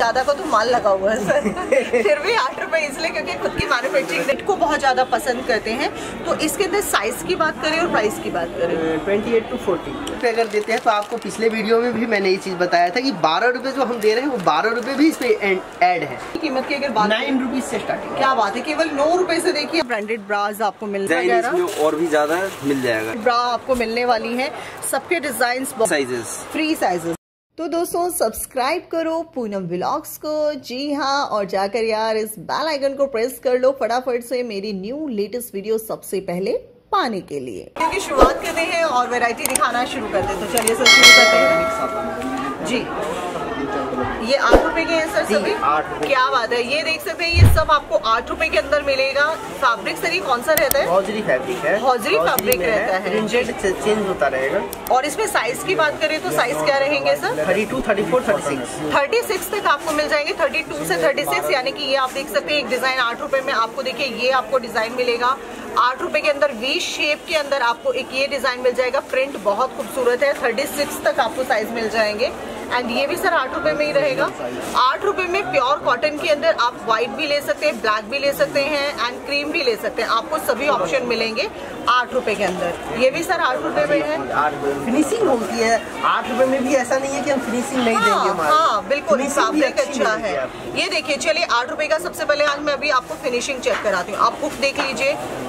ज्यादा का तो माल लगा हुआ है सर। फिर भी 8 रुपए इसलिए क्योंकि खुद की मैन्युफैक्चरिंग रेट को बहुत ज्यादा पसंद करते हैं। तो इसके अंदर साइज की बात करें और प्राइस की बात करें 28 to 40 पे अगर देते हैं तो आपको पिछले वीडियो में भी मैंने ये चीज बताया था कि 12 रुपए जो हम दे रहे हैं वो 12 रुपए भी इस पे ऐड है। कीमत की अगर बात 9 रुपीज से स्टार्टिंग। क्या बात है, केवल 9 रुपए से देखिए ब्रांडेड ब्राज आपको मिल जाएगा और भी ज्यादा मिल जाएगा। ब्रा आपको मिलने वाली है, सबके डिजाइन साइजेस फ्री साइजेस। तो दोस्तों सब्सक्राइब करो पूनम व्लॉग्स को, जी हाँ, और जाकर यार इस बेल आइकन को प्रेस कर लो फटाफट से मेरी न्यू लेटेस्ट वीडियो सबसे पहले पाने के लिए। क्योंकि शुरुआत करते हैं और वैरायटी दिखाना शुरू करते हैं, तो चलिए सर शुरू करते हैं जी। ये 8 रुपए के हैं सर सभी? क्या बात है, ये देख सकते हैं ये सब आपको 8 रुपए के अंदर मिलेगा। फैब्रिक सर ये कौन सा रहता है? हौजरी फैब्रिक है। हौजरी फैब्रिक रहता है, प्रिंटेड चेंज होता रहेगा। और इसमें साइज की बात करें तो साइज क्या रहेंगे सर? 32, 34, 36 तक आपको मिल जाएंगे। 32 से 36 यानी कि ये आप देख सकते हैं एक डिजाइन 8 रुपए में आपको, देखिए ये आपको डिजाइन मिलेगा 8 रुपए के अंदर। वी शेप के अंदर आपको एक ये डिजाइन मिल जाएगा, प्रिंट बहुत खूबसूरत है। 36 तक आपको साइज मिल जाएंगे। एंड ये भी सर 8 रुपए में ही रहेगा। 8 रुपए में प्योर कॉटन के अंदर आप व्हाइट भी ले सकते हैं, ब्लैक भी ले सकते हैं एंड क्रीम भी ले सकते हैं। आपको सभी ऑप्शन मिलेंगे 8 रुपए के अंदर। ये भी सर 8 रुपए में है। फिनिशिंग होती है 8 रुपए में भी, ऐसा नहीं है कि हम फिनिशिंग नहीं देंगे। हाँ बिल्कुल, फैब्रिक अच्छा है। ये देखिए, चलिए 8 रुपए का सबसे पहले आज मैं अभी आपको फिनिशिंग चेक कराती हूँ। आप हुक देख लीजिए,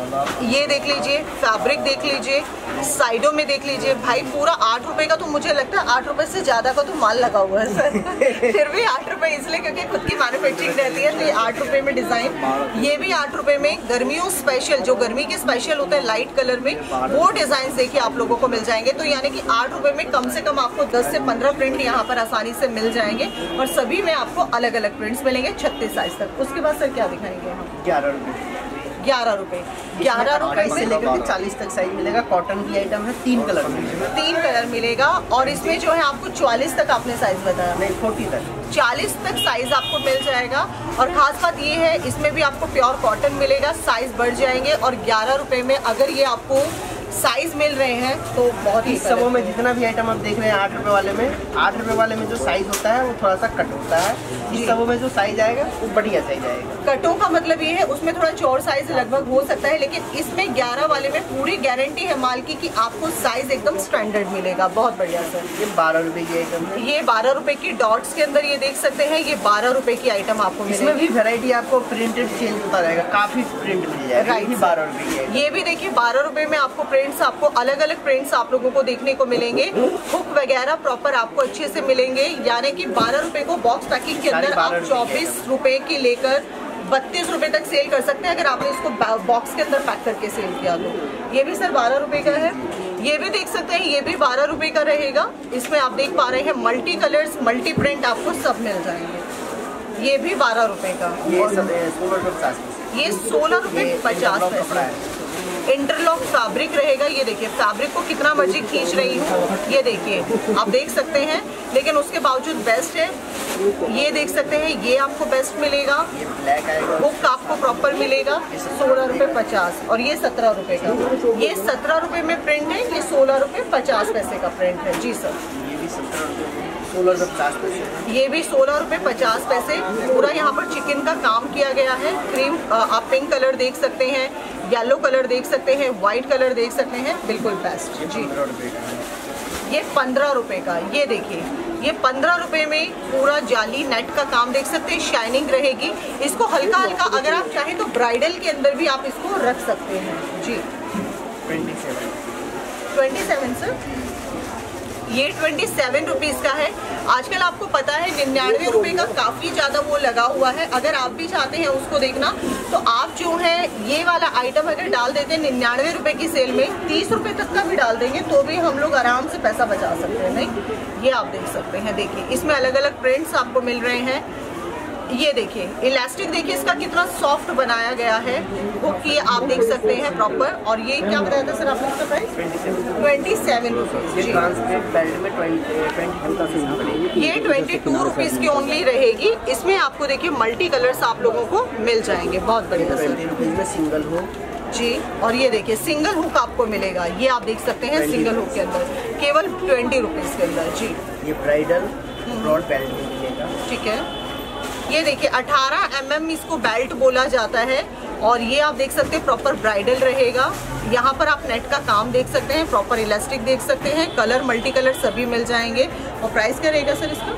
ये देख लीजिए, फैब्रिक देख लीजिए, साइडों में देख लीजिए। भाई पूरा 8 रुपए का तो मुझे लगता है 8 रुपए से ज्यादा का तो माल लगा हुआ है सर। फिर भी 8 रुपए इसलिए क्योंकि खुद की मैन्युफैक्चरिंग रहती है, तो ये 8 रुपए में डिजाइन। ये भी 8 रुपए में गर्मियों स्पेशल, जो गर्मी के स्पेशल होते हैं लाइट कलर में, वो डिजाइन देखिए आप लोगों को मिल जाएंगे। तो यानी कि 8 रुपए में कम से कम आपको 10 से 15 प्रिंट यहाँ पर आसानी से मिल जाएंगे और सभी में आपको अलग अलग प्रिंट्स मिलेंगे 36 साइज तक। उसके बाद सर क्या दिखाएंगे हम? 11 रुपए। 11 रुपए, 11 रुपए से लेकर 40 तक साइज मिलेगा। कॉटन की आइटम है, 3 कलर मिलेगा। 3 कलर मिलेगा। और इसमें जो है आपको 44 तक आपने साइज बताया? नहीं, 40 तक। 40 तक साइज आपको मिल जाएगा। और खास बात ये है इसमें भी आपको प्योर कॉटन मिलेगा, साइज बढ़ जाएंगे। और 11 रुपए में अगर ये आपको साइज मिल रहे हैं तो बहुत ही। इस सबों में जितना भी आइटम आप देख रहे हैं 8 रुपए वाले में, 8 रुपए वाले में जो साइज होता है वो थोड़ा सा कट होता है। इस सबों में जो साइज आएगा वो बढ़िया साइज आएगा। कटों का मतलब ये है उसमें थोड़ा चौड़ साइज लगभग हो सकता है, लेकिन इसमें 11 वाले में पूरी गारंटी है माल की कि आपको साइज एकदम स्टैंडर्ड मिलेगा। बहुत बढ़िया सर। ये 12 रुपए की आइटम है। ये 12 रुपए की डॉट्स के अंदर ये देख सकते हैं, ये 12 रुपए की आइटम आपको मिलेगी। इसमें भी वैरायटी आपको प्रिंटेड चेंज होता रहेगा, काफी प्रिंट मिल जाएगा। राइट, 12 रुपए की। ये भी देखिए 12 रुपए में आपको प्रिंट्स, आपको अलग अलग प्रिंट्स आप लोगों को देखने को मिलेंगे। हुक वगैरह प्रॉपर आपको अच्छे से मिलेंगे। यानी कि 12 रुपए को बॉक्स पैकिंग के अंदर आप 24 रुपए की लेकर 32 रुपए तक सेल कर सकते हैं अगर आपने इसको बॉक्स के अंदर पैक करके सेल किया तो। ये भी सर 12 रुपए का है। ये भी देख सकते हैं, ये भी 12 रुपए का रहेगा। इसमें आप देख पा रहे हैं मल्टी कलर्स, मल्टी प्रिंट आपको सब मिल जाएंगे। ये भी 12 रुपए का। ये 16 रुपए 50 पैसे। इंटरलॉक फैब्रिक रहेगा। ये देखिए फैब्रिक को कितना मर्जी खींच रही हूँ, ये देखिए आप देख सकते हैं, लेकिन उसके बावजूद बेस्ट है। ये देख सकते हैं, ये आपको बेस्ट मिलेगा। हुक आपको प्रॉपर मिलेगा 16 रुपए 50 और ये 17 रुपए का। ये 17 रुपए में प्रिंट है, ये 16 रुपए 50 पैसे का प्रिंट है। जी सर। ये भी 16 रुपए। ये भी 16 रुपए 50 पैसे। पूरा यहाँ पर चिकन का काम किया गया है। क्रीम आप पिंक कलर देख सकते हैं, येलो कलर देख सकते हैं, व्हाइट कलर देख सकते हैं, बिल्कुल बेस्ट जी। ये 15 रुपए का। ये देखिए ये 15 रुपए में पूरा जाली नेट का काम देख सकते हैं, शाइनिंग रहेगी। इसको हल्का हल्का अगर आप चाहें तो ब्राइडल के अंदर भी आप इसको रख सकते हैं जी। 27 सर। ये 27 रुपीज का है। आजकल आपको पता है 99 रुपए का काफी ज्यादा वो लगा हुआ है। अगर आप भी चाहते हैं उसको देखना तो आप जो है ये वाला आइटम अगर डाल देते हैं 99 रुपए की सेल में, 30 रुपए तक का भी डाल देंगे तो भी हम लोग आराम से पैसा बचा सकते हैं। नहीं, ये आप देख सकते हैं, देखिए इसमें अलग अलग प्रिंट्स आपको मिल रहे हैं। ये देखिए इलास्टिक, देखिए इसका कितना सॉफ्ट बनाया गया है। हुक ये आप देख सकते हैं प्रॉपर। और ये क्या बताया था सर आपने इसका प्राइस? 27 रुपीज। ये 22 रुपीज की ओनली रहेगी। इसमें आपको देखिए मल्टी कलर्स आप लोगों को मिल जाएंगे। बहुत बढ़िया सर। सिंगल हो जी। और ये देखिए सिंगल हुक आपको मिलेगा, ये आप देख सकते हैं सिंगल हुक के अंदर केवल 20 रुपीज के अंदर जी। ये ब्राइडल ब्रॉड पैलेट में मिलेगा। ठीक है। ये देखिए 18 mm इसको बेल्ट बोला जाता है। और ये आप देख सकते हैं प्रॉपर ब्राइडल रहेगा। यहाँ पर आप नेट का काम देख सकते हैं, प्रॉपर इलास्टिक देख सकते हैं, कलर मल्टी कलर सभी मिल जाएंगे। और प्राइस क्या रहेगा सर इसका?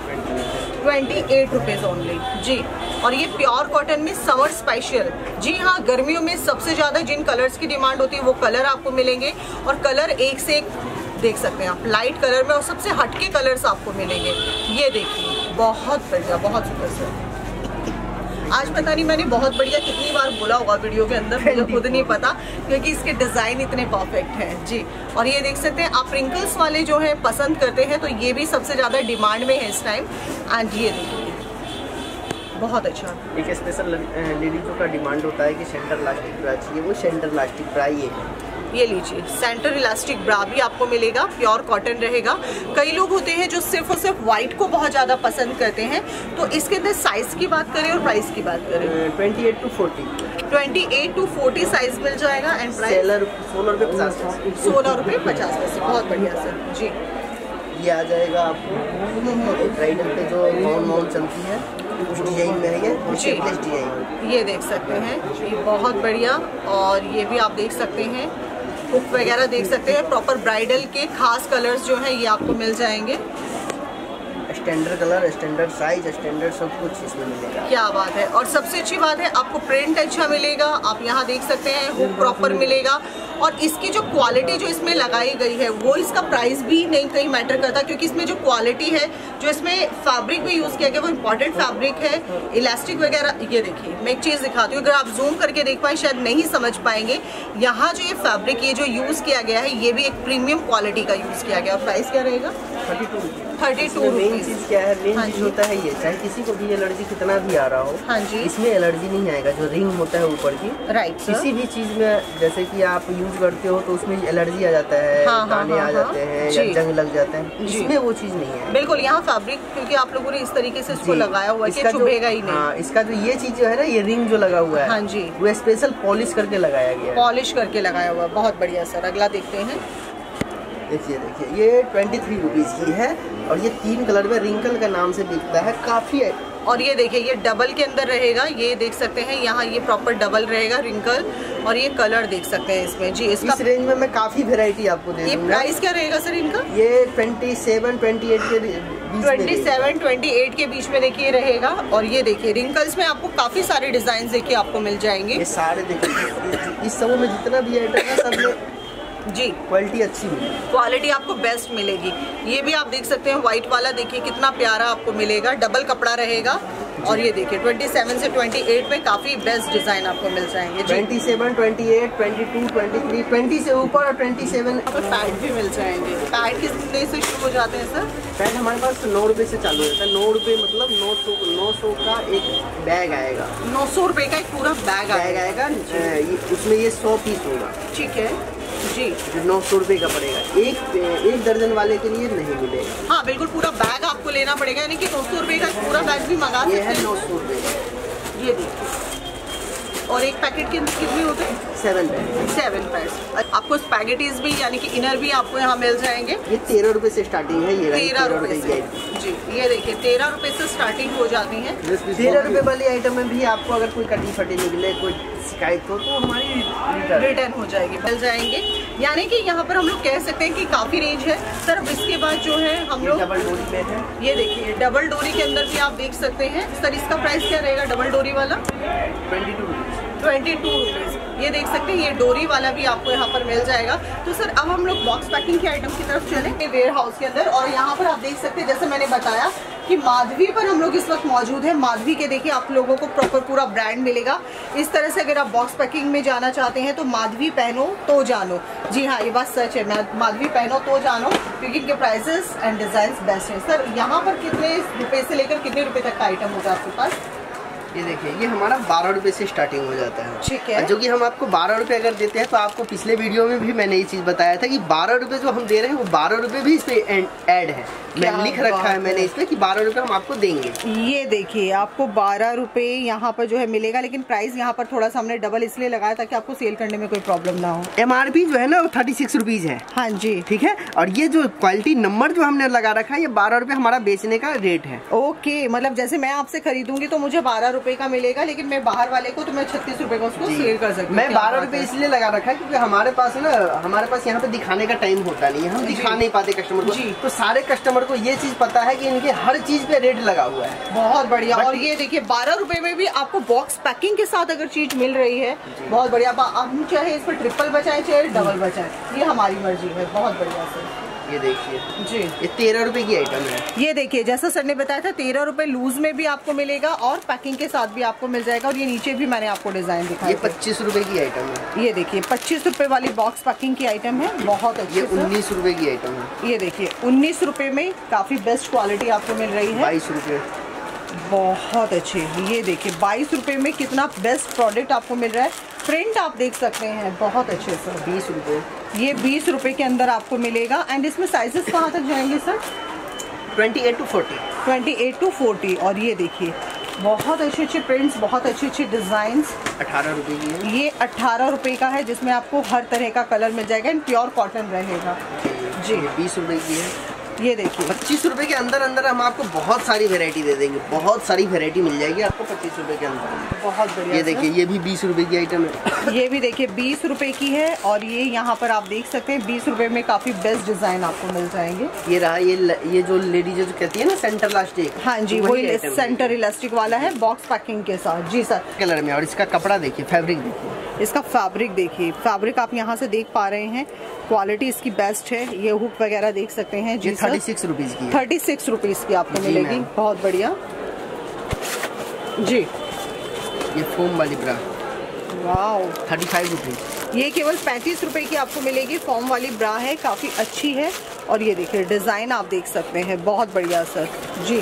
28 रुपीज़ ओनली जी। और ये प्योर कॉटन में समर स्पेशल। जी हाँ, गर्मियों में सबसे ज़्यादा जिन कलर्स की डिमांड होती है वो कलर आपको मिलेंगे। और कलर एक से एक देख सकते हैं आप, लाइट कलर में और सबसे हटके कलर्स आपको मिलेंगे। ये देखिए बहुत बढ़िया, बहुत सुंदर सर। आज पता नहीं मैंने बहुत बढ़िया कितनी बार बोला होगा वीडियो के अंदर, मुझे खुद नहीं पता, क्योंकि इसके डिज़ाइन इतने परफेक्ट हैं जी। और ये देख सकते हैं आप, रिंकल्स वाले जो है पसंद करते हैं तो ये भी सबसे ज़्यादा डिमांड में है इस टाइम। एंड ये देखिए बहुत अच्छा। एक स्पेशल लेडीजों का डिमांड होता है कि सेंटर इलास्टिक ब्रा चाहिए, वो सेंटर इलास्टिक ब्रा ये लीजिए सेंटर इलास्टिक ब्रा भी आपको मिलेगा, प्योर कॉटन रहेगा। कई लोग होते हैं जो सिर्फ और सिर्फ व्हाइट को बहुत ज़्यादा पसंद करते हैं, तो इसके अंदर साइज़ की बात करें और प्राइस की बात करें, 28 to 40 28 to 40 साइज मिल जाएगा। एंड प्राइस 16 रुपये 50 पैसे। 16 रुपये 50 पैसे, बहुत बढ़िया सर जी। ये आ जाएगा आपको ब्राइडल पे जो माउंट चलती है उस डिजाइन में है ये शेपलेस डिजाइन। ये देख सकते हैं, ये बहुत बढ़िया। और ये भी आप देख सकते हैं, हुक वगैरह देख सकते हैं, प्रॉपर ब्राइडल के खास कलर्स जो हैं ये आपको मिल जाएंगे। Standard colour, standard size, standard सब कुछ इसमें मिलेगा। क्या बात है। और सबसे अच्छी बात है आपको प्रिंट अच्छा मिलेगा, आप यहाँ देख सकते हैं हुक प्रॉपर मिलेगा। और इसकी जो क्वालिटी जो इसमें लगाई गई है वो इसका प्राइस भी नहीं कहीं मैटर करता, क्योंकि इसमें जो क्वालिटी है, जो इसमें फैब्रिक भी यूज़ किया गया वो इम्पॉर्टेंट फैब्रिक है, इलास्टिक वगैरह। ये देखिए मैं एक चीज़ दिखाती हूँ, अगर आप जूम करके देख पाए शायद नहीं समझ पाएंगे। यहाँ जो ये फैब्रिक ये जो यूज़ किया गया है ये भी एक प्रीमियम क्वालिटी का यूज़ किया गया। और प्राइस क्या रहेगा? 32 मेन चीज़ क्या है, मेन चीज़ होता है ये, चाहे किसी को भी एलर्जी कितना भी आ रहा हो, हाँ जी, इसमें एलर्जी नहीं आएगा। जो रिंग होता है ऊपर की, राइट, किसी भी चीज़ में जैसे कि आप यूज करते हो तो उसमें एलर्जी आ जाता है, दाने आ जाते हैं या जंग लग जाते हैं, इसमें वो चीज़ नहीं है। बिल्कुल, यहाँ फैब्रिक क्योंकि आप लोगों ने इस तरीके से इसको लगाया हुआ है कि चुभेगा ही नहीं। हाँ, इसका जो ये चीज़ जो है ना, ये रिंग जो लगा हुआ है, हाँ जी, वो स्पेशल पॉलिश करके लगाया गया है। पॉलिश करके लगाया हुआ है, बहुत बढ़िया सर। अगला देखते हैं। देखिए ये 23 रुपीज़ की है और ये 3 कलर में रिंकल का नाम से बिकता है, काफ़ी है। और ये देखिए ये डबल के अंदर रहेगा, ये देख सकते हैं यहाँ ये प्रॉपर डबल रहेगा रिंकल। और ये कलर देख सकते हैं इसमें जी। इसका इस रेंज में मैं काफ़ी वेराइटी आपको दे दूँगा। ये प्राइस क्या रहेगा सर इनका? ये 27-28 के बीच 27-28 के बीच में देखिए रहेगा। और ये देखिए रिंकल्स में आपको काफ़ी सारे डिज़ाइन देखिए आपको मिल जाएंगे। ये सारे देखिए इस सब में जितना भी आइटम है सब में जी क्वालिटी अच्छी मिलेगी, क्वालिटी आपको बेस्ट मिलेगी। ये भी आप देख सकते हैं व्हाइट वाला, देखिए कितना प्यारा आपको मिलेगा, डबल कपड़ा रहेगा। और ये देखिए 27 से 28 में काफ़ी बेस्ट डिज़ाइन आपको मिल जाएंगे। 27, 28, 22, 23, 20 से ऊपर और 27। पैड भी मिल जाएंगे। पैड कितने से शुरू हो जाते हैं सर? पैड हमारे पास 9 रुपये से चालू होता है। 9 रुपये मतलब 900 का एक बैग आएगा। 900 रुपये का एक पूरा बैग आएगा। उसमें ये 100 पीस होगा। ठीक है जी, 900 रुपये का पड़ेगा। एक दर्जन वाले के लिए नहीं मिलेगा। हाँ बिल्कुल, पूरा बैग आपको लेना पड़ेगा, यानी कि 900 रुपये का पूरा बैग भी मंगा सकते हैं। ये है 900 रुपये। ये देखिए, और एक पैकेट के कितने होते हैं? 7 पैकेट। आपको स्पैगेटीज भी यानी कि इनर भी आपको यहाँ मिल जाएंगे। ये 13 रुपये से स्टार्टिंग है। ये 13 रुपये से जी, ये देखिए 13 रुपये से स्टार्टिंग हो जाती है। 13 रुपये वाली आइटम में भी आपको अगर कोई कटी फटी निकले, कोई शिकायत हो तो हमारी रिटर्न हो जाएगी, मिल जाएंगे। यानी कि यहाँ पर हम लोग कह सकते हैं कि काफ़ी रेंज है सर। अब इसके बाद जो है हम लोग डबल डोरी में है। ये देखिए डबल डोरी के अंदर भी आप देख सकते हैं सर। इसका प्राइस क्या रहेगा डबल डोरी वाला? 22 रुपीज़। ये देख सकते हैं, ये डोरी वाला भी आपको यहाँ पर मिल जाएगा। तो सर अब हम लोग बॉक्स पैकिंग के आइटम की तरफ चले वेयर हाउस के अंदर। और यहाँ पर आप देख सकते हैं, जैसे मैंने बताया कि माधवी पर हम लोग इस वक्त मौजूद है। माधवी के देखिए आप लोगों को प्रॉपर पूरा ब्रांड मिलेगा। इस तरह से अगर आप बॉक्स पैकिंग में जाना चाहते हैं तो माधवी पहनो तो जानो। जी हाँ, ये बात सच है, माधवी पहनो तो जानो, क्योंकि इनके प्राइसेस एंड डिजाइन बेस्ट हैं। सर यहाँ पर कितने रुपए से लेकर कितने रुपए तक का आइटम होगा आपके पास? ये देखिए, ये हमारा 12 रुपए से स्टार्टिंग हो जाता है। ठीक है। जो कि हम आपको 12 रुपए अगर देते हैं तो आपको पिछले वीडियो में भी मैंने ये चीज बताया था कि 12 रुपए जो हम दे रहे हैं वो 12 रुपए भी इस पे ऐड है। मैं लिख रखा है मैंने इस पे कि 12 रुपए हम आपको देंगे। ये देखिए आपको 12 रुपए यहाँ पर जो है मिलेगा, लेकिन प्राइस यहाँ पर थोड़ा सा हमने डबल इसलिए लगाया ताकि आपको सेल करने में कोई प्रॉब्लम ना हो। MRP जो है ना वो 36 रुपीज है। हाँ जी, ठीक है। और ये जो क्वालिटी नंबर जो हमने लगा रखा है ये 12 रुपए हमारा बेचने का रेट है। ओके, मतलब जैसे मैं आपसे खरीदूंगी तो मुझे 12 रुपए का मिलेगा, लेकिन मैं बाहर वाले को तो मैं 36 रुपए का उसको सेल कर सकती हूँ। मैं 12 रुपए इसलिए लगा रखा है क्योंकि हमारे पास है ना, हमारे पास यहाँ पे दिखाने का टाइम होता नहीं है, हम दिखा नहीं पाते कस्टमर को। तो सारे कस्टमर को ये चीज पता है कि इनके हर चीज पे रेट लगा हुआ है। बहुत बढ़िया। और ये देखिए 12 रुपए में भी आपको बॉक्स पैकिंग के साथ अगर चीज मिल रही है, बहुत बढ़िया। हम चाहे इस पर ट्रिपल बचाए चाहे डबल बचाए, ये हमारी मर्जी है। बहुत बढ़िया से ये देखिए जी, ये 13 रुपए की आइटम है। ये देखिए जैसा सर ने बताया था 13 रुपए लूज में भी आपको मिलेगा और पैकिंग के साथ भी आपको मिल जाएगा। और ये नीचे भी मैंने आपको डिजाइन दिखाया। ये 25 रुपए की आइटम है। ये देखिए 25 रुपए वाली बॉक्स पैकिंग की आइटम है, बहुत अच्छी। ये 19 रुपए की आइटम है। ये देखिए 19 रुपए में काफी बेस्ट क्वालिटी आपको मिल रही है। 22 रुपए, बहुत अच्छे। ये देखिए 22 रुपए में कितना बेस्ट प्रोडक्ट आपको मिल रहा है। प्रिंट आप देख सकते हैं, बहुत अच्छे सर। 20 रुपए, ये 20 रुपए के अंदर आपको मिलेगा। एंड इसमें साइजेस कहाँ तक जाएंगे सर? 28 to 40। 28 to 40। और ये देखिए बहुत अच्छे अच्छे प्रिंट्स, बहुत अच्छे अच्छे डिजाइन। 18 रुपए की है। ये 18 रुपए का है, जिसमें आपको हर तरह का कलर मिल जाएगा एंड प्योर कॉटन रहेगा जी। 20 रुपए की है। ये देखिए 25 रुपए के अंदर अंदर हम आपको बहुत सारी वैरायटी दे देंगे, बहुत सारी वैरायटी मिल जाएगी आपको 25 रुपए के अंदर। बहुत बढ़िया। ये देखिए ये भी 20 रुपए की आइटम है। ये भी देखिए 20 रुपए की है। और ये यहाँ पर आप देख सकते हैं 20 रुपए में काफी बेस्ट डिजाइन आपको मिल जाएंगे। ये रहा, ये जो लेडीज जो कहती है ना सेंटर इलास्टिक। हाँ जी, वही सेंटर इलास्टिक वाला है बॉक्स पैकिंग के साथ। जी सर। कलर में। और इसका कपड़ा देखिए, फैब्रिक देखिए, इसका फैब्रिक देखिए, फैब्रिक आप यहाँ से देख पा रहे हैं, क्वालिटी इसकी बेस्ट है। ये हुक वगैरह देख सकते हैं जी। 36 रुपीज की है। 36 रुपीज की आपको मिलेगी, बहुत बढ़िया जी। ये फोम वाली ब्रा, वाओ, 35 रुपीज। ये केवल 35 रुपए की आपको मिलेगी। फॉर्म वाली ब्रा है, काफी अच्छी है। और ये देखिए डिजाइन आप देख सकते हैं, बहुत बढ़िया सर जी।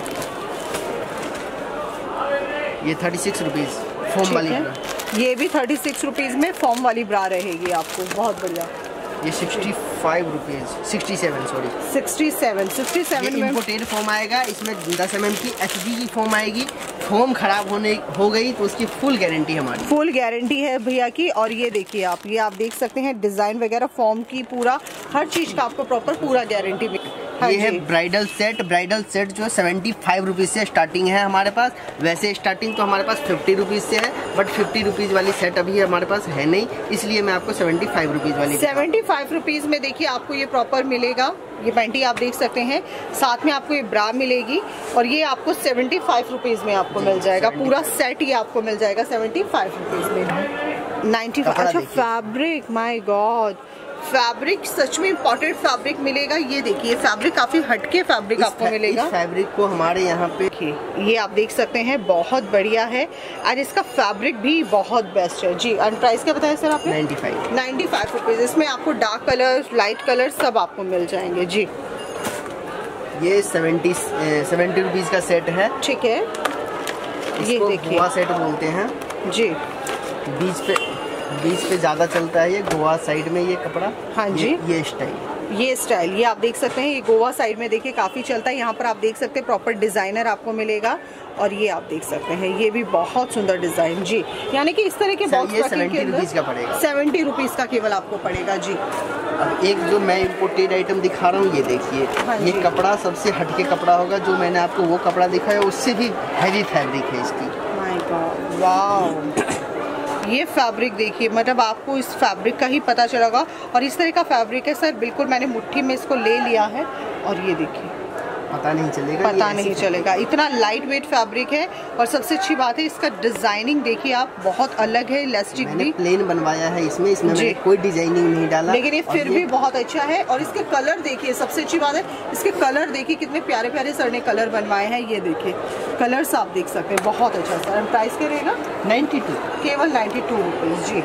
ये 36 रुपीज फॉर्म वाली ब्रा। ये भी 36 रुपीज में फॉर्म वाली ब्रा रहेगी आपको, बहुत बढ़िया। ये 65 रुपीज, 67 सॉरी 67 में इम्पोर्टेड फॉर्म आएगा। इसमें 10 mm की HB की फॉर्म आएगी। फॉर्म खराब हो गई तो उसकी फुल गारंटी हमारी, फुल गारंटी है भैया की। और ये देखिए आप, ये आप देख सकते हैं डिजाइन वगैरह फॉर्म की, पूरा हर चीज का आपको प्रॉपर पूरा गारंटी मिलेगी। ये है ब्राइडल सेट जो 75 रुपीज से स्टार्टिंग है हमारे पास। वैसे स्टार्टिंग तो हमारे पास 50 रुपीज से है, बट 50 रुपीज वाली सेट अभी हमारे पास है नहीं, इसलिए मैं आपको 75 रुपीज वाली 75 रुपीज में देखिए आपको ये प्रॉपर मिलेगा। ये पैंटी आप देख सकते हैं, साथ में आपको ये ब्रा मिलेगी। और ये आपको 75 रुपीज में आपको मिल जाएगा, पूरा सेट ये आपको मिल जाएगा 75 रुपीज में। 95। अच्छा फैब्रिक, माय गॉड, फैब्रिक सच में इम्पोर्टेंट फैब्रिक मिलेगा। ये देखिए फैब्रिक काफी हटके फैब्रिक आपको मिलेगा। इस फैब्रिक को हमारे यहाँ पे ये आप देख सकते हैं, बहुत बढ़िया है। और इसका फैब्रिक भी बहुत बेस्ट है जी। और प्राइस क्या बताया सर आपने? 95 रुपीज। इसमें आपको डार्क कलर, लाइट कलर सब आपको मिल जाएंगे जी। ये 70 रुपीज का सेट है। ठीक है, ये देखिए गोवा सेट बोलते हैं जी। बीच पे ज्यादा चलता है ये गोवा साइड में ये कपड़ा। हाँ जी, ये स्टाइल ये आप देख सकते हैं, ये गोवा साइड में देखिए काफी चलता है। यहाँ पर आप देख सकते हैं प्रॉपर डिजाइनर आपको मिलेगा। और ये आप देख सकते हैं, ये भी बहुत सुंदर डिजाइन जी। यानी कि इस तरह के बॉक्स ये 70 रुपीज का पड़ेगा। 70 रुपीज का केवल आपको पड़ेगा जी। अब एक जो मैं इम्पोर्टेड आइटम दिखा रहा हूँ, ये देखिए। हाँ ये कपड़ा सबसे हटके कपड़ा होगा। जो मैंने आपको वो कपड़ा दिखाया उससे भी हैवी फैब्रिक है इसकी। माय गॉड, वाओ, ये फैब्रिक देखिए, मतलब आपको इस फैब्रिक का ही पता चलेगा। और इस तरह का फैब्रिक है सर, बिल्कुल मैंने मुट्ठी में इसको ले लिया है। और ये देखिए पता नहीं चलेगा, इतना लाइट वेट फैब्रिक है। और सबसे अच्छी बात है इसका डिजाइनिंग देखिए आप, बहुत अलग है। इलास्टिक भी प्लेन बनवाया है इसमें मैंने कोई डिजाइनिंग नहीं डाला, लेकिन ये फिर भी बहुत अच्छा है। और इसके कलर देखिए, सबसे अच्छी बात है इसके कलर देखिए, कितने प्यारे प्यारे सर ने कलर बनवाए हैं। ये देखिए कलर्स आप देख सकते हैं, बहुत अच्छा सर। प्राइस क्या रहेगा? 92, केवल 92 रुपीज जी।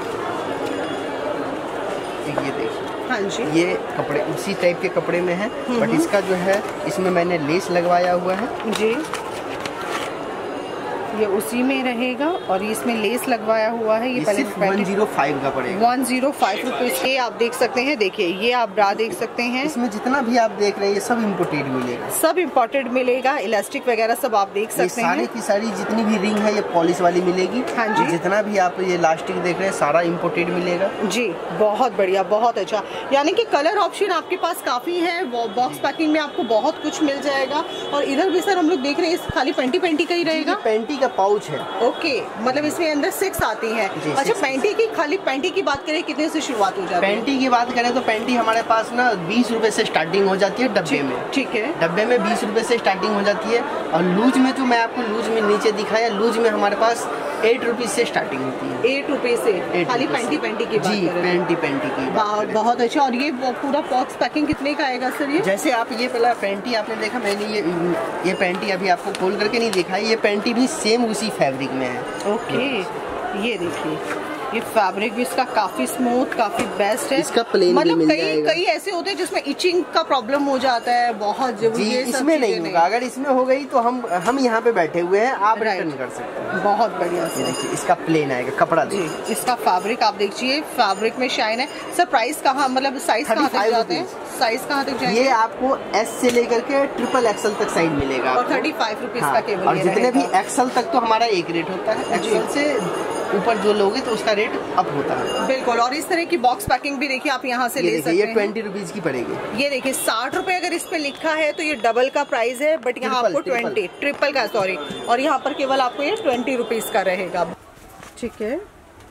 ये देखिए, हाँ जी, ये कपड़े उसी टाइप के कपड़े में है, बट इसका जो है इसमें मैंने लेस लगवाया हुआ है जी। ये उसी में रहेगा और इसमें लेस लगवाया हुआ है। ये पहले 105 का पड़ेगा, 105 रुपीज। ये आप देख सकते हैं, देखिए ये आप ब्रा देख सकते हैं। इसमें जितना भी आप देख रहे हैं ये सब इम्पोर्टेड मिलेगा, सब इम्पोर्टेड मिलेगा। इलास्टिक वगैरह सब आप देख सकते हैं। सारी की सारी जितनी भी रिंग है ये पॉलिश वाली मिलेगी। हाँ जी, जितना भी आप ये इलास्टिक देख रहे हैं सारा इम्पोर्टेड मिलेगा जी। बहुत बढ़िया, बहुत अच्छा। यानी कि कलर ऑप्शन आपके पास काफी है। बॉक्स पैकिंग में आपको बहुत कुछ मिल जाएगा। और इधर भी सर हम लोग देख रहे हैं खाली पेंटी का ही रहेगा। पेंटी का पाउच है। ओके, मतलब इसमें अंदर 6 आती है। अच्छा, पेंटी की बात करें कितने से शुरुआत हो जाती है? पेंटी की बात करें तो पेंटी हमारे पास ना 20 रुपए से स्टार्टिंग हो जाती है डब्बे में। ठीक है, डब्बे में 20 रुपए से स्टार्टिंग हो जाती है। और लूज में जो मैं आपको लूज में नीचे दिखाया, लूज में हमारे पास 8 रुपीज से स्टार्टिंग होती है। 8 रुपए से खाली पेंटी की बात जी, पेंटी की बहुत अच्छा। और ये पूरा बॉक्स पैकिंग कितने का आएगा सर? ये जैसे आप ये पहला पेंटी आपने देखा, मैंने ये पेंटी अभी आपको खोल करके नहीं दिखाई। ये पेंटी भी सेम उसी फैब्रिक में है। ओके, ये देखिए ये फैब्रिक भी इसका काफी स्मूथ, काफी बेस्ट है। इसका प्लेन मतलब भी मिल जाएगा। कई ऐसे होते हैं जिसमें इचिंग का प्रॉब्लम हो जाता है बहुत। जी, इसमें नहीं होगा। अगर इसमें हो गई तो हम यहाँ पे बैठे हुए हैं, आप रिटर्न कर सकते हैं। बहुत बढ़िया से देखिए इसका प्लेन आएगा कपड़ा। जी, इसका फैब्रिक आप देखिए, फैब्रिक में शाइन है। सर प्राइस कहाँ, मतलब साइज कहाँ तक जाते हैं? साइज कहाँ तक जाएंगे? ये आपको S से लेकर के XXL तक साइज मिलेगा और 35 रुपीज का केवल। और जितने भी XL तक तो हमारा एक रेट होता है। XL से ऊपर जो लोगे तो उसका रेट अप होता है। बिल्कुल। और इस तरह की बॉक्स पैकिंग भी देखिए आप यहाँ से ले सकते हैं। ये 20 रुपीज की पड़ेगी। ये देखिए 60 रुपए अगर इस पे लिखा है तो ये डबल का प्राइस है, बट यहाँ आपको ट्रिपल का, सॉरी। और यहाँ पर केवल आपको ये 20 रुपीज का रहेगा। ठीक है,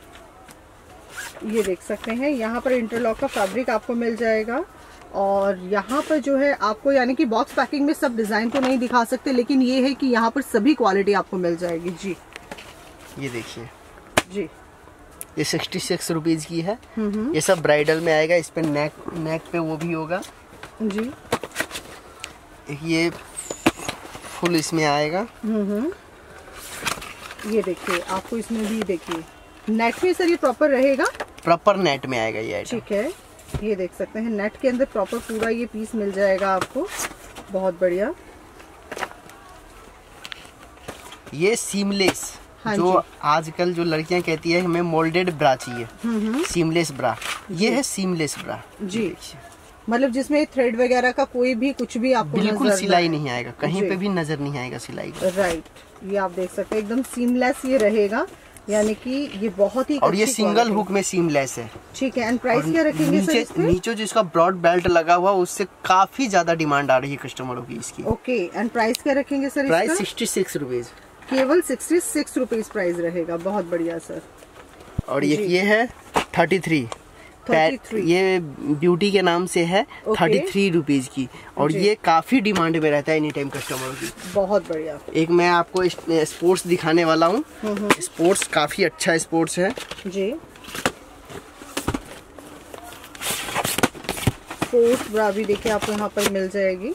ये देख सकते हैं यहाँ पर इंटरलॉक का फैब्रिक आपको मिल जाएगा। और यहाँ पर जो है आपको, यानी कि बॉक्स पैकिंग में सब डिजाइन तो नहीं दिखा सकते, लेकिन ये है कि यहाँ पर सभी क्वालिटी आपको मिल जाएगी। जी, ये देखिए जी, ये 66 रुपीज की है। ये सब ब्राइडल में आएगा। इस पे नेक पे वो भी होगा जी। ये फुल इसमें आएगा। ये देखिए आपको इसमें भी देखिए नेट में सर ये प्रॉपर रहेगा, प्रॉपर नेट में आएगा ये आइटम। ठीक है, ये देख सकते हैं नेट के अंदर प्रॉपर पूरा ये पीस मिल जाएगा आपको। बहुत बढ़िया। ये सीमलेस, हाँ जो जी। आजकल जो लड़कियां कहती है हमें मोल्डेड ब्रा चाहिए, सीमलेस ब्रा, ये है सीमलेस ब्रा जी। मतलब जिसमें थ्रेड वगैरह का कोई भी कुछ भी आपको बिल्कुल सिलाई नहीं आएगा, कहीं पे भी नजर नहीं आएगा सिलाई का। राइट, ये आप देख सकते हैं एकदम सीमलेस ये रहेगा, यानी कि ये बहुत ही। और ये सिंगल हुक में सीमलेस है। ठीक है, एंड प्राइस क्या रखेंगे सर इसमें? नीचे जिसका ब्रॉड बेल्ट लगा हुआ उससे काफी ज्यादा डिमांड आ रही है कस्टमरों की इसकी। ओके, एंड प्राइस क्या रखेंगे सर? प्राइस 66 रुपीज, केवल 66 रुपीज प्राइस रहेगा। बहुत बढ़िया सर। और ये है 33, ये ब्यूटी के नाम से है। 33 रुपीज की। और ये काफी डिमांड में रहता है एनी टाइम कस्टमरों की। बहुत बढ़िया। एक मैं आपको स्पोर्ट्स दिखाने वाला हूँ। स्पोर्ट्स काफी अच्छा स्पोर्ट्स है जी। स्पोर्ट्स ब्रा भी देखिए आपको यहाँ पर मिल जाएगी।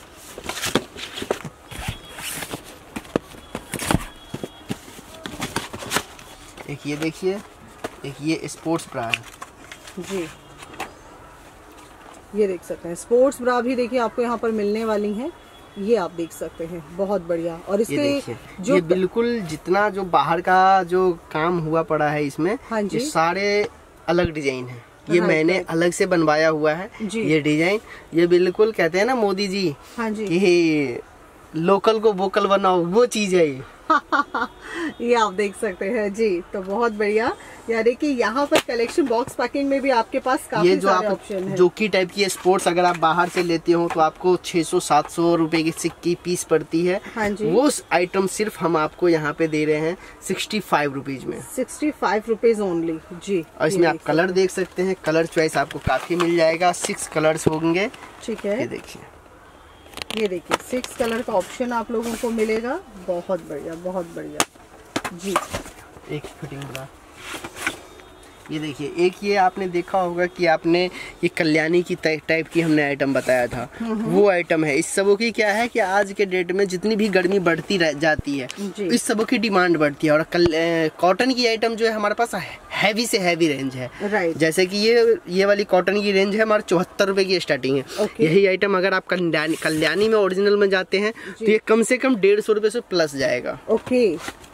एक ये देखिए, एक ये स्पोर्ट्स ब्रा है जी। ये देख सकते हैं स्पोर्ट्स ब्रा भी देखिए आपको यहाँ पर मिलने वाली हैं। ये आप देख सकते हैं, बहुत बढ़िया। और इसके जो ये बिल्कुल जितना जो बाहर का जो काम हुआ पड़ा है इसमें, हाँ जी, ये सारे अलग डिजाइन है। ये मैंने अलग से बनवाया हुआ है ये डिजाइन। ये बिल्कुल कहते हैं ना मोदी जी, हाँ जी, कि लोकल को वोकल बनाओ, वो चीज है ये। ये आप देख सकते हैं जी। तो बहुत बढ़िया, यानी कि यहाँ पर कलेक्शन बॉक्स पैकिंग में भी आपके पास काफी सारे ऑप्शन है। जोकी टाइप की स्पोर्ट्स अगर आप बाहर से लेते हो तो आपको 600-700 रुपए की सिक्की पीस पड़ती है। हाँ जी। वो आइटम सिर्फ हम आपको यहाँ पे दे रहे हैं 65 रुपीज में। 65 रुपीज ओनली जी। और इसमें आप कलर देख सकते हैं, कलर चॉइस आपको काफी मिल जाएगा। 6 कलर्स होंगे। ठीक है, ये देखिए, ये देखिए 6 कलर का ऑप्शन आप लोगों को मिलेगा। बहुत बढ़िया, बहुत बढ़िया जी। एक फिटिंग बना, ये देखिए, एक ये आपने देखा होगा कि आपने ये कल्याणी की टाइप की हमने आइटम बताया था, वो आइटम है। इस सबों की क्या है कि आज के डेट में जितनी भी गर्मी बढ़ती जाती है, इस सबों की डिमांड बढ़ती है। और कॉटन की आइटम जो है हमारे पास हैवी से हैवी रेंज है। जैसे कि ये वाली कॉटन की रेंज है हमारे 74 रुपए की स्टार्टिंग है। यही आइटम अगर आप कल्याणी में ओरिजिनल में जाते हैं तो ये कम से कम 150 रुपए से प्लस जाएगा। ओके,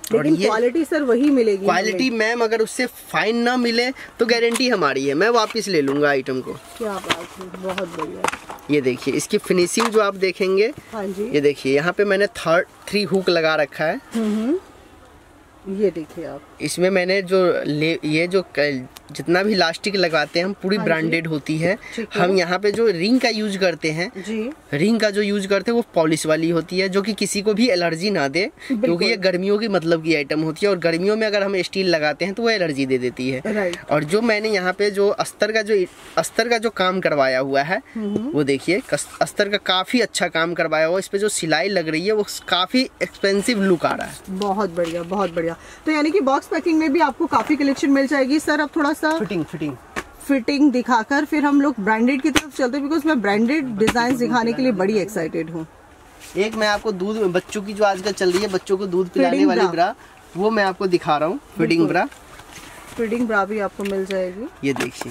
लेकिन क्वालिटी सर वही मिलेगी। क्वालिटी मैम अगर उससे फाइन ना मिले तो गारंटी हमारी है, मैं वापस ले लूंगा आइटम को। क्या बात है, बहुत बढ़िया। ये देखिए इसकी फिनिशिंग जो आप देखेंगे, हाँ जी, ये देखिए यहाँ पे मैंने 3 हुक लगा रखा है। ये देखिए आप, इसमें मैंने जो ये जो जितना भी इलास्टिक लगाते हैं हम पूरी ब्रांडेड होती है। हम यहाँ पे जो रिंग का यूज करते हैं जी, रिंग का जो यूज करते हैं वो पॉलिश वाली होती है, जो कि किसी को भी एलर्जी ना दे, क्योंकि ये गर्मियों की मतलब की आइटम होती है और गर्मियों में अगर हम स्टील लगाते हैं तो वो एलर्जी दे देती है। और जो मैंने यहाँ पे जो अस्तर का जो काम करवाया हुआ है वो देखिए, अस्तर का काफी अच्छा काम करवाया हुआ है। इस पे जो सिलाई लग रही है वो काफी एक्सपेंसिव लुक आ रहा है। बहुत बढ़िया, बहुत बढ़िया। तो यानी कि बॉक्स पैकिंग में भी आपको काफी कलेक्शन मिल जाएगी। सर अब थोड़ा सा फिटिंग दिखाकर फिर हम लोग ब्रांडेड की तरफ चलते हैं, बिकॉज मैं ब्रांडेड डिजाइन दिखाने के लिए बड़ी एक्साइटेड हूँ। एक मैं आपको दूध, बच्चों की जो आजकल चल रही है बच्चों को दूध पिलाने वाली ब्रा, वो मैं आपको दिखा रहा हूँ। फिटिंग ब्रा भी आपको मिल जाएगी। ये देखिए,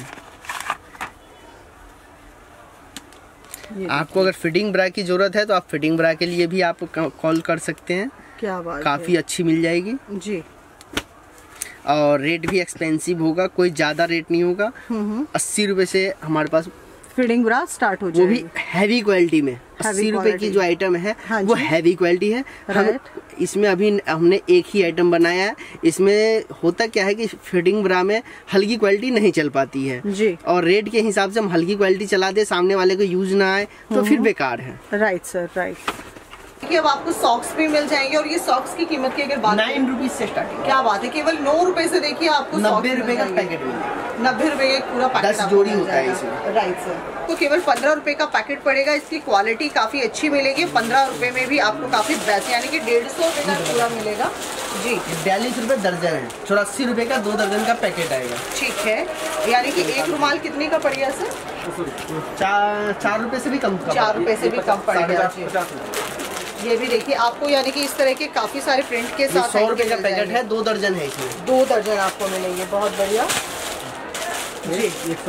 आपको अगर फिटिंग ब्रा की जरूरत है तो आप फिटिंग ब्रा के लिए भी आप कॉल कर सकते हैं। क्या बात, काफी अच्छी मिल जाएगी जी। और रेट भी एक्सपेंसिव होगा, कोई ज्यादा रेट नहीं होगा। 80 रुपए से हमारे पास फिटिंग ब्रा स्टार्ट हो जाएगी, वो भी हैवी क्वालिटी में। 80 रुपए की जो आइटम है वो हैवी क्वालिटी है। हम इसमें अभी हमने एक ही आइटम बनाया है। इसमें होता क्या है कि फिटिंग ब्रा में हल्की क्वालिटी नहीं चल पाती है जी, और रेट के हिसाब से हम हल्की क्वालिटी चला दे, सामने वाले को यूज ना आए तो फिर बेकार है। Right sir, right. देखिए अब आपको सॉक्स भी मिल जाएंगे और ये सॉक्स की कीमत की अगर बात 9 रुपीज से स्टार्टिंग। क्या बात है, केवल 9 रुपए से देखिए आपको 90 रुपए का पैकेट मिलेगा। 90 रुपए का पूरा पैकेट 10 जोड़ी होता है इसमें। राइट सर, तो केवल 15 रुपए का पैकेट पड़ेगा। इसकी क्वालिटी काफी अच्छी मिलेगी। 15 रुपए में भी आपको काफी बेस्ट, यानी कि 150 रुपए का पूरा मिलेगा जी। 42 रुपए दर्जन है, 84 रुपए का 2 दर्जन का पैकेट आएगा। ठीक है, यानी कि एक रुमाल कितने का पड़ेगा सर? 4 रुपए से भी कम। 4 रुपए से भी कम पड़ेगा। ये भी देखिए आपको, यानी कि इस तरह के काफी सारे प्रिंट के साथ 100 रुपए का पैकेट है, 2 दर्जन है इसमें। 2 दर्जन आपको मिलेंगे, बहुत बढ़िया जी।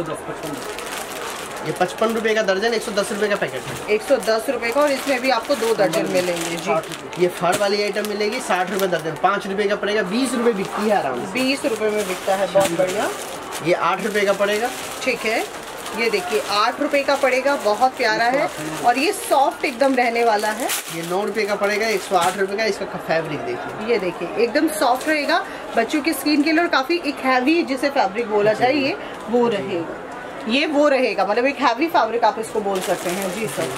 55 रुपए का दर्जन, 110 रुपए का पैकेट है। 110 रुपए का, और इसमें भी आपको 2 दर्जन मिलेंगे जी। ये फर वाली आइटम मिलेगी 60 रुपए दर्जन, 5 रुपए का पड़ेगा। 20 रुपए बिकती है आराम से, 20 रुपए में बिकता है, बहुत बढ़िया। ये 8 रुपए का पड़ेगा। ठीक है, ये देखिए 8 रुपए का पड़ेगा, बहुत प्यारा है और ये सॉफ्ट एकदम रहने वाला है। ये 9 रुपए का पड़ेगा, 108 रुपए का। इसका फैब्रिक देखिए, ये देखिए एकदम सॉफ्ट रहेगा बच्चों की स्किन के लिए, और काफी एक हैवी जिसे फैब्रिक बोला जाए ये वो रहेगा। ये वो रहेगा, मतलब एक हैवी फैब्रिक आप इसको बोल सकते हैं जी सर।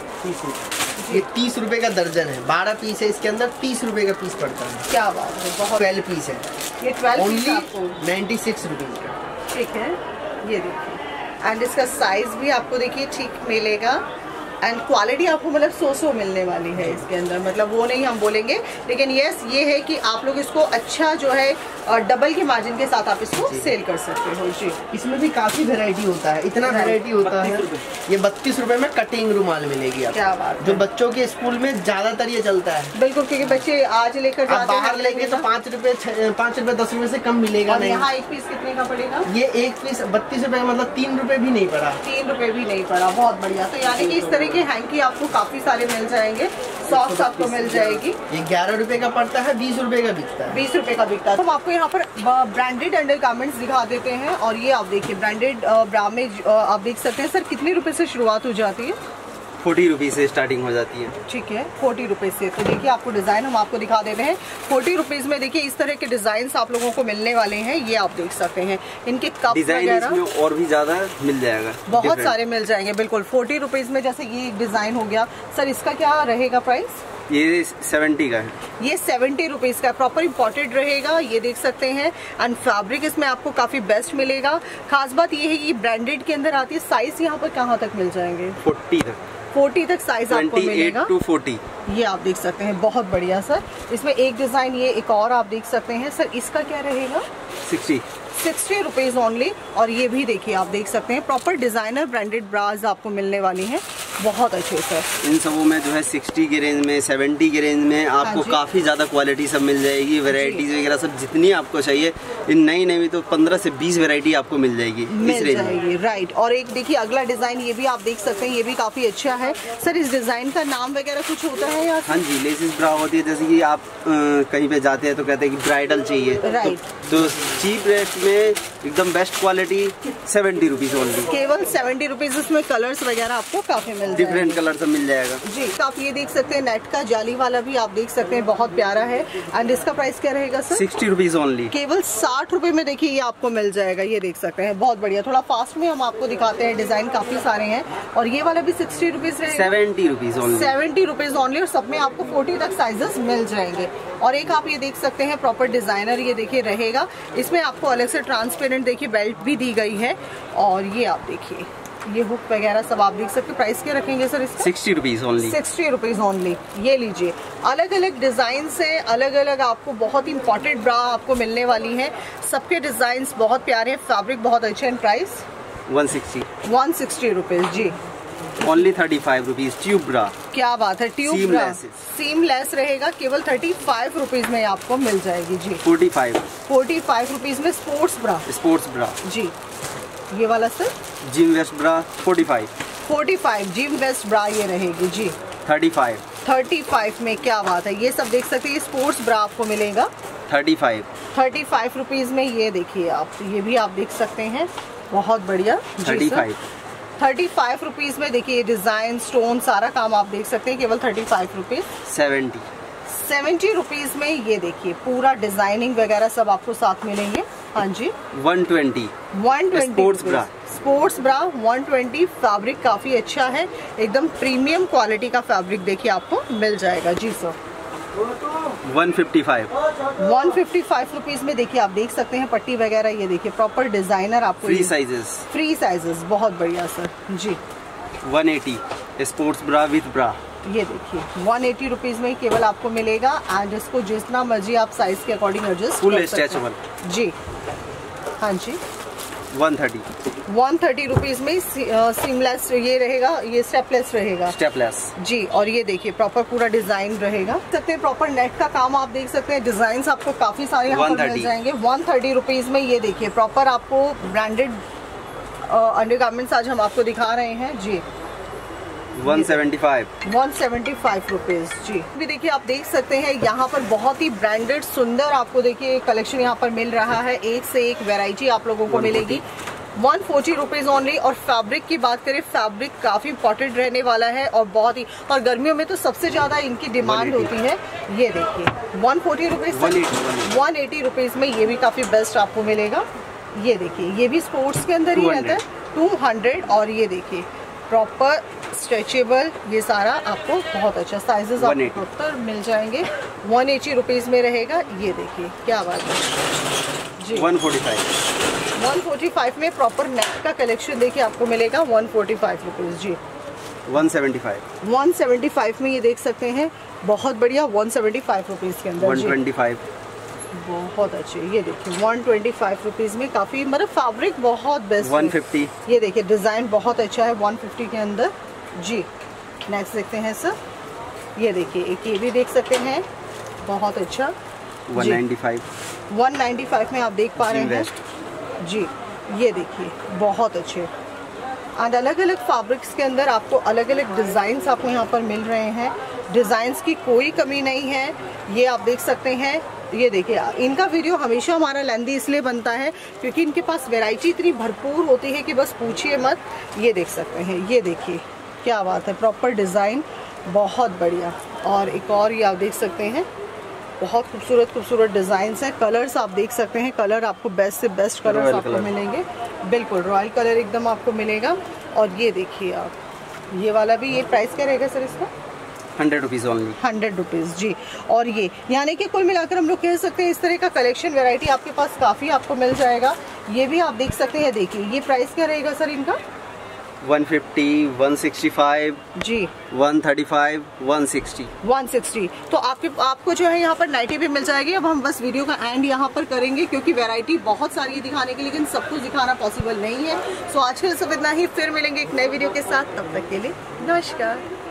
ये 30 रुपए का दर्जन है, 12 पीस है इसके अंदर, 30 रुपए का पीस पड़ता है। क्या बात है, बहुत। 12 पीस है, ये 12 पीस आपको 96 रुपीज का। ठीक है, ये देखिए, एंड इसका साइज भी आपको देखिए ठीक मिलेगा, एंड क्वालिटी आपको मतलब सो मिलने वाली है इसके अंदर, मतलब वो नहीं हम बोलेंगे, लेकिन यस ये है कि आप लोग इसको अच्छा जो है डबल के मार्जिन के साथ आप इसको सेल कर सकते हो जी। इसमें भी काफी वैरायटी होता है, इतना वैरायटी होता है। ये 32 रुपए में कटिंग रुमाल मिलेगी आपको। क्या बात, जो बच्चों के स्कूल में ज्यादातर ये चलता है। बिल्कुल, क्योंकि बच्चे आज लेकर जाते हैं, बाहर लेंगे तो 5 रुपए 10 रुपए से कम मिलेगा नहीं। यहाँ एक पीस कितने का पड़ेगा? ये एक पीस 32 रुपए का, मतलब 3 रुपए भी नहीं पड़ा। 3 रुपए भी नहीं पड़ा, बहुत बढ़िया। तो यानी कि इस तरह के हैंकी आपको काफी सारे मिल जाएंगे, सॉक्स आपको मिल जाएगी। ये 11 रुपए का पड़ता है, 20 रुपए का बिकता है। 20 रुपए का बिकता है। तो हम आपको यहाँ पर ब्रांडेड अंडर गारमेंट्स दिखा देते हैं, और ये आप देखिए ब्रांडेड ब्रा में आप देख सकते हैं। सर कितने रुपए से शुरुआत हो जाती है? 40 रुपीज से स्टार्टिंग हो जाती है। ठीक है, 40 रुपीज से। तो देखिए आपको डिजाइन हम आपको दिखा देते हैं। 40 रुपीज में देखिए इस तरह के डिजाइन आप लोगों को मिलने वाले हैं। ये आप देख सकते हैं, इनके कप वगैरह और भी ज्यादा मिल जाएगा, बहुत सारे मिल जाएंगे। बिल्कुल 40 रुपीज में, जैसे ये एक डिजाइन हो गया। सर इसका क्या रहेगा प्राइस? ये 70 का है। ये 70 रुपीज का प्रॉपर इम्पोर्टेड रहेगा, ये देख सकते हैं। एंड फैब्रिक इसमें आपको काफी बेस्ट मिलेगा। खास बात ये है कि ब्रांडेड के अंदर आती है। साइज यहाँ पर कहाँ तक मिल जाएंगे? 40 तक साइज आपको मिलेगा। 28 to 40 ये आप देख सकते हैं, बहुत बढ़िया सर। इसमें एक डिजाइन ये एक और आप देख सकते हैं। सर इसका क्या रहेगा? 60 रुपीज ओनली। और ये भी देखिए आप देख सकते हैं, प्रॉपर डिजाइनर ब्रांडेड ब्राज आपको मिलने वाली हैं। बहुत अच्छे सर। इन सबों में जो है 60 की रेंज में, 70 की रेंज में आपको काफ़ी ज़्यादा क्वालिटी सब मिल जाएगी। वैरायटीज वगैरह सब जितनी आपको चाहिए, इन नई नई तो 15 से 20 वैरायटी आपको मिल जाएगी इस रेंज में। राइट। और एक देखिए अगला डिज़ाइन, ये भी आप देख सकते हैं, ये भी काफ़ी अच्छा है सर। इस डिज़ाइन का नाम वगैरह कुछ होता है या? हाँ जी, लेसिस ब्रा होती है। जैसे कि आप कहीं पे जाते हैं तो कहते हैं कि ब्राइडल चाहिए, राइट, तो चीप रेट में एकदम बेस्ट क्वालिटी 70 रुपीज़ ओनली, केवल 70 रुपीज़। इसमें कलर्स वगैरह आपको काफ़ी मिल जाएगा, डिफरेंट कलर सब मिल जाएगा जी। आप ये देख सकते हैं नेट का जाली वाला भी आप देख सकते हैं, बहुत प्यारा है। एंड इसका प्राइस क्या रहेगा सर? 60 रुपीज़ ओनली, केवल 60 रुपए में देखिए ये आपको मिल जाएगा। ये देख सकते हैं, बहुत बढ़िया। थोड़ा फास्ट में हम आपको दिखाते हैं, डिजाइन काफी सारे हैं। और ये वाला भी 60 रुपीज रहेगा, 70 रुपीज़ ओनली, 70 रुपीज ओनली। और सब में आपको 40 तक साइजेस मिल जाएंगे। और एक आप ये देख सकते हैं प्रॉपर डिजाइनर, ये देखिए रहेगा। इसमें आपको अलग से ट्रांसपेरेंट देखिए बेल्ट भी दी गई है। और ये आप देखिए, ये हुक वगैरह सब आप देख सकते हैं। प्राइस क्या रखेंगे सर इसका? 60 रुपीज़ ओनली, 60 रुपीज ओनली। ये लीजिए, अलग अलग डिजाइन से अलग अलग आपको बहुत इंपॉर्टेंट ब्रा आपको मिलने वाली है। सबके डिजाइन बहुत प्यारे हैं, फैब्रिक बहुत अच्छे हैं। प्राइस 160 रुपीज जी, ओनली 35 रुपीज़। ट्यूब ब्रा, क्या बात है, ट्यूब ब्रा सीमलेस रहेगा, केवल 35 रुपीज में आपको मिल जाएगी जी। 45 रुपीज में स्पोर्ट्स ब्रा जी। ये वाला sir gym vest bra 45 gym vest bra ये रहेगी जी। 35 में, क्या बात है। ये सब देख सकते हैं, स्पोर्ट्स ब्रा आपको मिलेगा 35 रुपीज में। ये देखिए आप, ये भी आप देख सकते हैं, बहुत बढ़िया। 35 रुपीज में देखिए डिजाइन स्टोन सारा काम आप देख सकते हैं, केवल 35 रुपीज। 70 रुपीज में ये देखिए पूरा डिजाइनिंग वगैरह सब आपको साथ मिलेंगे। हाँ जी, 120 स्पोर्ट्स ब्रा 120। फैब्रिक काफी अच्छा है, एकदम प्रीमियम क्वालिटी का फैब्रिक देखिए आपको मिल जाएगा जी सर। 155 रुपीज में देखिए आप देख सकते हैं पट्टी वगैरह, ये देखिए प्रॉपर डिजाइनर आपको, फ्री साइजेस बहुत बढ़िया सर जी। 180 स्पोर्ट्स ब्रा विथ ब्रा, ये देखिए 180 रुपीज में केवल आपको मिलेगा। एंड इसको जितना मर्जी आप साइज के अकॉर्डिंग एडजस्ट फुल स्ट्रेचेबल जी। हाँ जी, 130 रुपीज में सीमलेस ये रहेगा, ये स्टेपलेस रहेगा जी। और ये देखिए प्रॉपर पूरा डिजाइन रहेगा, सकते हैं प्रॉपर नेट का काम आप देख सकते हैं। डिजाइन आपको काफी सारे यहाँ पर मिल जाएंगे। 130 रुपीज में ये देखिए प्रॉपर आपको ब्रांडेड अंडरगारमेंट्स आज हम आपको दिखा रहे हैं जी। 175 रुपीज जी। भी देखिए आप देख सकते हैं यहाँ पर बहुत ही ब्रांडेड सुंदर आपको देखिए कलेक्शन यहाँ पर मिल रहा है। एक से एक वैरायटी आप लोगों को मिलेगी। 140 रुपीज ओनली। और फैब्रिक की बात करें, फैब्रिक काफी इंपॉर्टेंट रहने वाला है और बहुत ही, और गर्मियों में तो सबसे ज्यादा इनकी डिमांड होती है। ये देखिए 140 रुपीज, 180 रुपीज में ये भी काफी बेस्ट आपको मिलेगा। ये देखिए ये भी स्पोर्ट्स के अंदर ही रहता है, 200। और ये देखिए प्रॉपर स्ट्रेचेबल, ये सारा आपको बहुत अच्छा साइजेस आपको मिल जाएंगे। 180 रुपीज में रहेगा। ये देखिए क्या बात है जी। 145 में प्रॉपर नेट का कलेक्शन देखिए आपको मिलेगा 145 रुपीज जी। 175 में ये देख सकते हैं, बहुत बढ़िया 175 रुपीज के अंदर 125 बहुत अच्छे। ये देखिए 125 रुपीज में काफी, मतलब फैब्रिक बहुत बेस्ट। 150 ये देखिए डिजाइन बहुत अच्छा है 150 के अंदर जी। नेक्स्ट देखते हैं सर, ये देखिए एक ये भी देख सकते हैं, बहुत अच्छा 195 में आप देख पा रहे हैं जी। ये देखिए बहुत अच्छे एंड अलग अलग फैब्रिक्स के अंदर आपको अलग अलग डिजाइन्स आपको यहाँ पर मिल रहे हैं। डिजाइन्स की कोई कमी नहीं है, ये आप देख सकते हैं। ये देखिए इनका वीडियो हमेशा हमारा लेंदी इसलिए बनता है क्योंकि इनके पास वैरायटी इतनी भरपूर होती है कि बस पूछिए मत। ये देख सकते हैं, ये देखिए क्या बात है, प्रॉपर डिज़ाइन बहुत बढ़िया। और एक और ये आप देख सकते हैं, बहुत खूबसूरत खूबसूरत डिज़ाइंस हैं। कलर्स आप देख सकते हैं, कलर आपको बेस्ट से बेस्ट कलर्स आपको मिलेंगे। बिल्कुल रॉयल कलर एकदम आपको मिलेगा। और ये देखिए आप, ये वाला भी, ये प्राइस क्या रहेगा सर इसका? 100 रुपीज़ ओनली। 100 रुपीज़ जी। और ये यानी कि कुल मिलाकर हम लोग कह सकते हैं इस तरह का कलेक्शन वैरायटी आपके पास काफ़ी आपको मिल जाएगा। ये भी आप देख सकते हैं, देखिए ये प्राइस क्या रहेगा सर इनका? 150, 165 जी, 135, 160। 160। तो आपको जो है यहाँ पर नाइटी भी मिल जाएगी। अब हम बस वीडियो का एंड यहाँ पर करेंगे क्योंकि वैरायटी बहुत सारी है दिखाने की, लेकिन सब कुछ दिखाना पॉसिबल नहीं है। सो आज के लिए सब इतना ही, फिर मिलेंगे एक नए वीडियो के साथ, तब तक के लिए नमस्कार।